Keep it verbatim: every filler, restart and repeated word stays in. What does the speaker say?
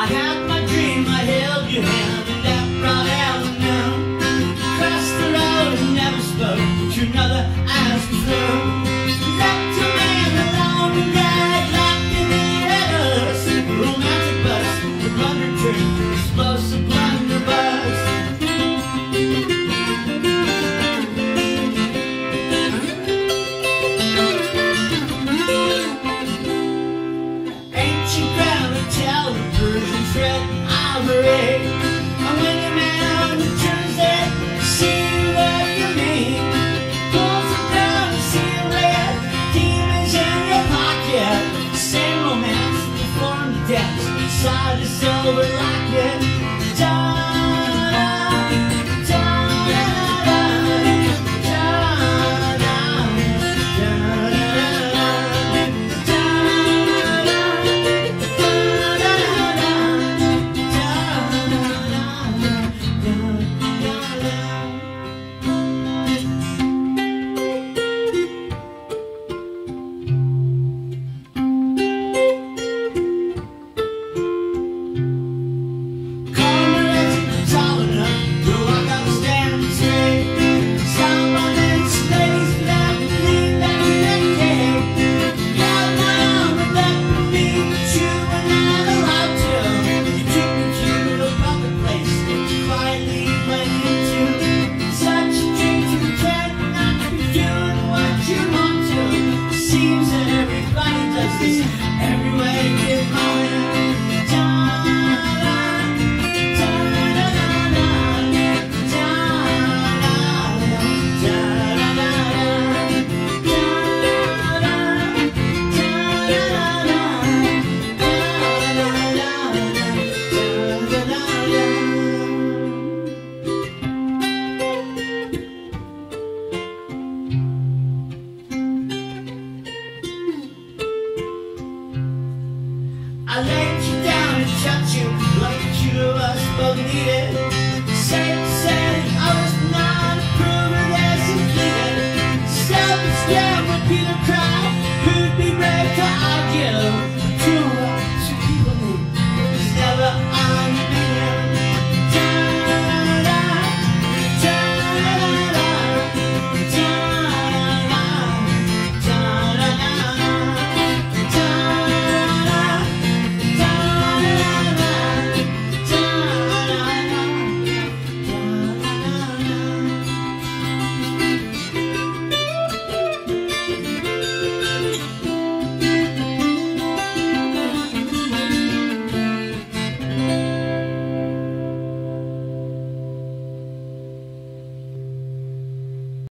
had my dream, I held your hand, and that broad avenue. Crossed the road and never spoke to another as we flew. Left a man alone and died, locked in the letters. Romantic bus, the blunder train, explosive blunderbuss. Ancient grammar, tell the Persian thread, ivory. And when your man turns that, see what you mean. Pulls it down, see red, demons in your pocket. Same romance, deformed to death, side is silver locket. Da-da, da-da-da, da-da-da, everywhere you get going. Da-da, da-da-da-da, I laid you down and touched you like the two of us both needed. Safe to say I was